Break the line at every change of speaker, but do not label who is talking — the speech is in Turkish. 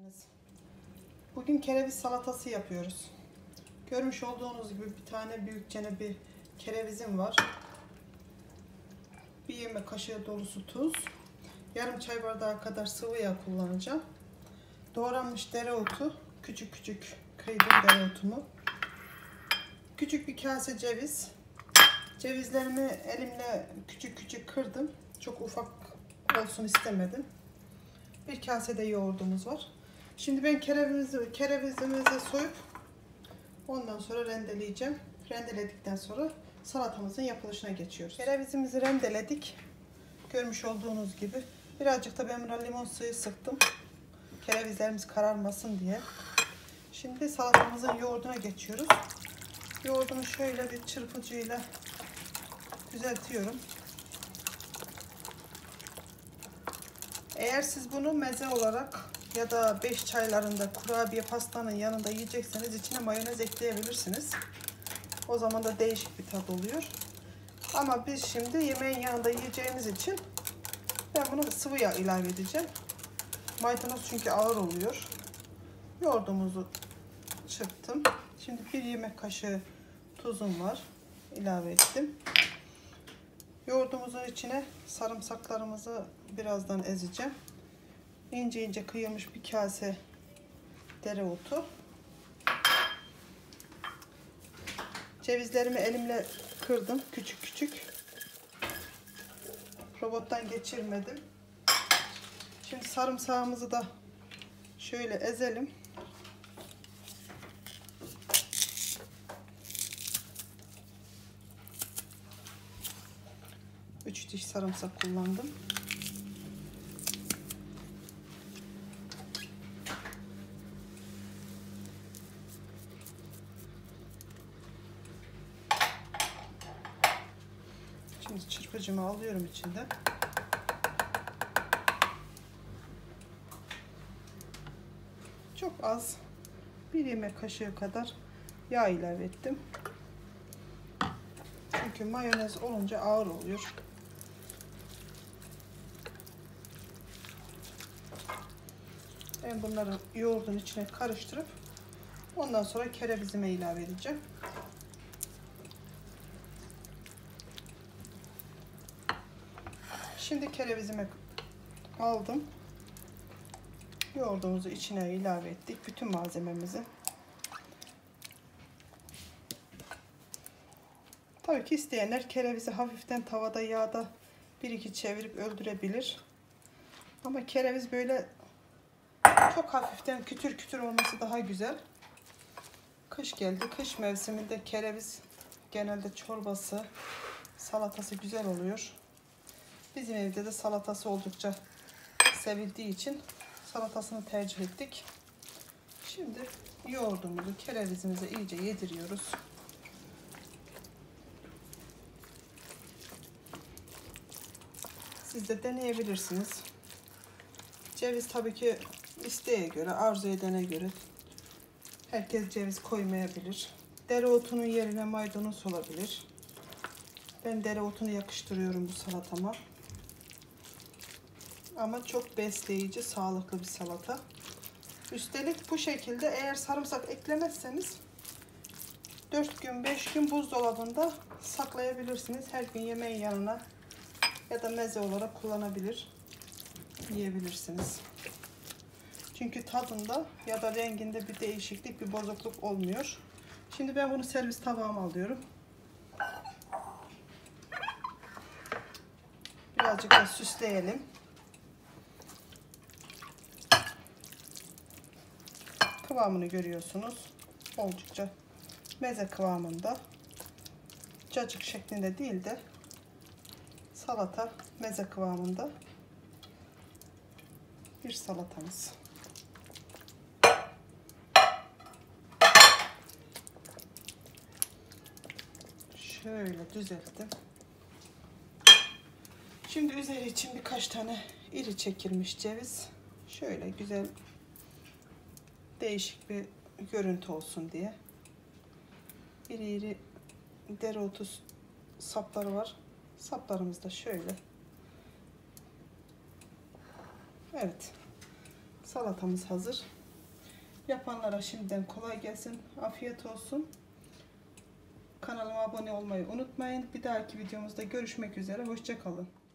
geldiniz. Bugün kereviz salatası yapıyoruz. Görmüş olduğunuz gibi bir tane büyükçene bir kerevizim var. Bir yemek kaşığı dolusu tuz. Yarım çay bardağı kadar sıvı yağ kullanacağım. Doğranmış dereotu. Küçük küçük kıydım dereotumu. Küçük bir kase ceviz. Cevizlerimi elimle küçük küçük kırdım. Çok ufak olsun istemedim. Bir kasede yoğurdumuz var. Şimdi ben kerevizimizi soyup ondan sonra rendeleyeceğim. Rendeledikten sonra salatamızın yapılışına geçiyoruz. Kerevizimizi rendeledik. Görmüş olduğunuz gibi. Birazcık da ben buna limon suyu sıktım. Kerevizlerimiz kararmasın diye. Şimdi salatamızın yoğurduna geçiyoruz. Yoğurdunu şöyle bir çırpıcıyla düzeltiyorum. Eğer siz bunu meze olarak ya da 5 çaylarında kurabiye pastanın yanında yiyecekseniz içine mayonez ekleyebilirsiniz. O zaman da değişik bir tat oluyor. Ama biz şimdi yemeğin yanında yiyeceğimiz için ben bunu sıvı yağ ilave edeceğim. Maydanoz çünkü ağır oluyor. Yoğurdumuzu çırptım. Şimdi bir yemek kaşığı tuzum var. İlave ettim. Yoğurdumuzun içine sarımsaklarımızı birazdan ezeceğim. İnce ince kıyılmış bir kase dereotu. Cevizlerimi elimle kırdım küçük küçük. Robottan geçirmedim. Şimdi sarımsağımızı da şöyle ezelim. Üç diş sarımsak kullandım. Şimdi çırpıcımı alıyorum içinden. Çok az, bir yemek kaşığı kadar yağ ilave ettim. Çünkü mayonez olunca ağır oluyor. Ben bunları yoğurdun içine karıştırıp ondan sonra kerevizime ilave edeceğim. Şimdi kerevizime aldım. Yoğurdumuzu içine ilave ettik. Bütün malzememizi. Tabii ki isteyenler kerevizi hafiften tavada yağda 1-2 çevirip öldürebilir. Ama kereviz böyle çok hafiften kütür kütür olması daha güzel. Kış geldi. Kış mevsiminde kereviz genelde çorbası, salatası güzel oluyor. Bizim evde de salatası oldukça sevildiği için salatasını tercih ettik. Şimdi yoğurdumuzu kerevizimize iyice yediriyoruz. Siz de deneyebilirsiniz. Ceviz tabii ki isteğe göre, arzu edene göre herkes ceviz koymayabilir. Dereotunun yerine maydanoz olabilir. Ben dereotunu yakıştırıyorum bu salatama. Ama çok besleyici, sağlıklı bir salata. Üstelik bu şekilde eğer sarımsak eklemezseniz 4 gün 5 gün buzdolabında saklayabilirsiniz. Her gün yemeğin yanına ya da meze olarak kullanabilir, yiyebilirsiniz. Çünkü tadında ya da renginde bir değişiklik, bir bozukluk olmuyor. Şimdi ben bunu servis tabağıma alıyorum. Birazcık da süsleyelim. Kıvamını görüyorsunuz. Oldukça meze kıvamında. Cacık şeklinde değil de salata meze kıvamında bir salatamız. Şöyle düzelttim. Şimdi üzeri için birkaç tane iri çekilmiş ceviz. Şöyle güzel değişik bir görüntü olsun diye. İri iri dereotu sapları var. Saplarımız da şöyle. Evet. Salatamız hazır. Yapanlara şimdiden kolay gelsin. Afiyet olsun. Kanalıma abone olmayı unutmayın. Bir dahaki videomuzda görüşmek üzere. Hoşça kalın.